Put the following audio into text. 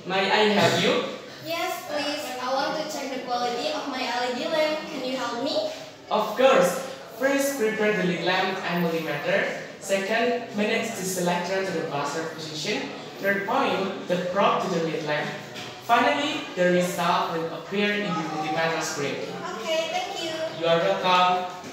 May I help you? Yes, please. I want to check the quality of my LED lamp. Can you help me? Of course. First, prepare the lead lamp and multimeter. Second, manage the selector to the buzzer position. Third point, the probe to the lead lamp. Finally, the result will appear in the multimeter screen. Okay, thank you. You are welcome.